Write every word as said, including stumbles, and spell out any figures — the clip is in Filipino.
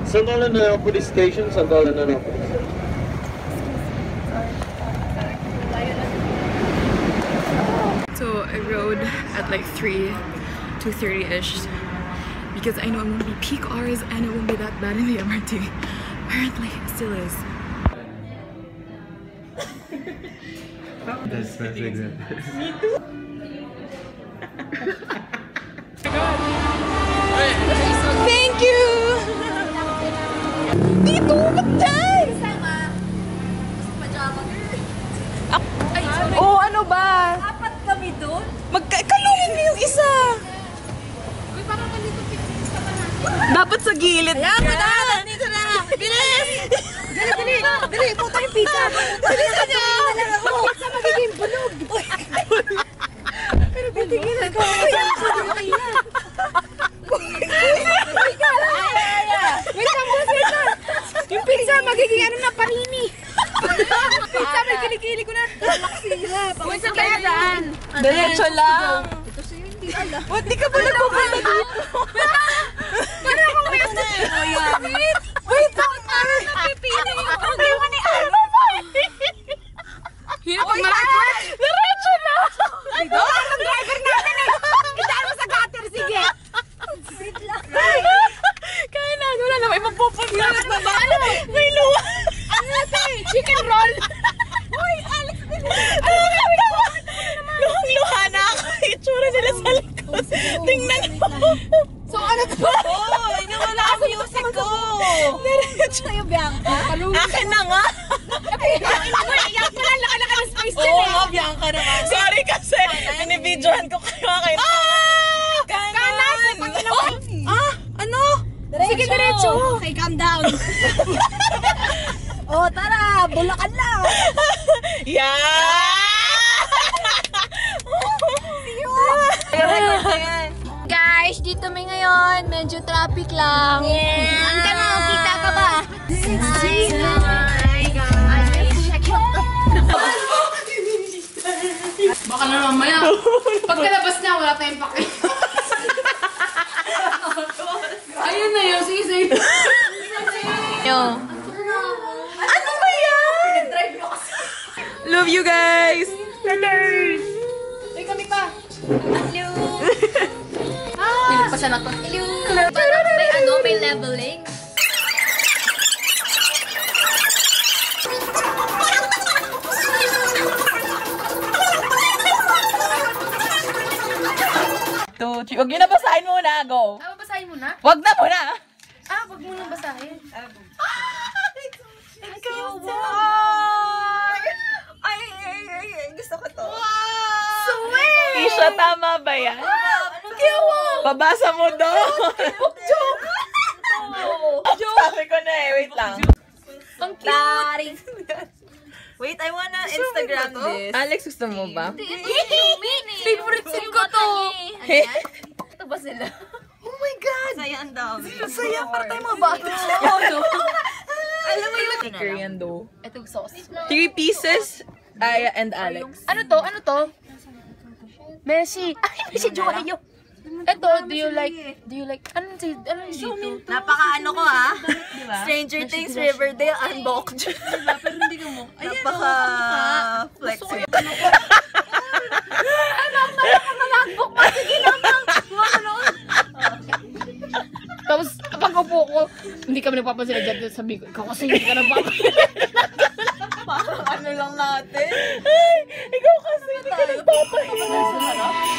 Sandala na ng police station, sandala na ng police station. So I rode at like three, two thirty-ish because I know it won't be peak hours and it won't be that bad in the M R T. Apparently it still is. That's that's exactly. Me too. Thank you! Dito! Ba't dyan? Oh, ano ba? Apat kami doon? Magkakalungin mo yung isa! Uy, parang nandito pictures ka pa natin. Dapat sa gilid. Ayan mo na! Nandito na! Bilis! Dali, dali! Dali! Puta yung pizza! Bilis na niyo! Pizza magiging bulog! Pero titigil ko! Wait lang, boss! Wait lang! Yung pizza magiging ano na, parini! Pizza, may kilikili ko na! Wait sa kaya daan! Diretso lang! Ito sa'yo, hindi alam. Ba't di ka ba nagpupunta dito? Para akong may asa! Wait! Wait lang! Parang napipili yung problema ni Ano! Hirap pag malakot! Diretso lang! Ito ang driver natin eh! Itaan mo sa gutter, sige! Wait lang! Kaya na, wala na, may mapupunta. Ano? May luwa! Ano natin? Chicken roll! Uy, Alex! Luhang-luha na ako. Itsura nila sa likod. Tingnan mo. So ano to? Hoy, nawala ang music ko. Diretso sa'yo, Bianca? Akin na nga. Iyak mo lang, laka-laka ng space dyan Oo eh! nga, Bianca naman. Sorry kasi, binibidyohan ko kayo kayo. Kanan! Ah! Ano? Sige, diretso! Okay, calm down! Oh, tara! Bulakan lang! Yeah! Guys, dito may ngayon. Medyo traffic lang. Yeah! Ang tanong, kita ka ba? Hi, guys! Check Baka na mamaya. Pagkalabas na, wala tayong pake. Ayun na yun, sige, sige. Ano ba yan? Love you guys! Ay, kami pa. Hello! Pilit pa siya na to. Hello! May ano, may leveling. Two, three. Huwag nyo na basahin muna. Go. Ah, babasahin mo na? Wag na muna. Ah, wag mo nang basahin. Thank you, Ay, ay, ay, ay. Gusto ko to. Wow! Sweet! Isha, tama ba yan? Kiyawa! Babasa mo doon. Joke! Sabi ko na eh. Wait lang. Ang cute! Wait, I wanna Instagram this. Alex, gusto mo ba? Favorite scene ko to! Ito ba sila? Oh my God! Saya ang dami. Saya, para tayo mga bata. Alam mo yung Sticker yan though. Itong sauce. Three pieces, Aya and Alex. Ano to? Ano to? Messi! Ay, Messi Joayo! Ito, do you like, do you like, ano si, ano dito? Napaka ano ko ah. Stranger Things, Riverdale, unboxed. Pero hindi ka mo. Napaka flexible. Tapos, pag upo ko, hindi kami nagpapansin na dyan. Sabi ko, ikaw kasi hindi ka nagpapansin. Parang ano lang natin. Ay, ikaw kasi hindi ka nagpapahinga.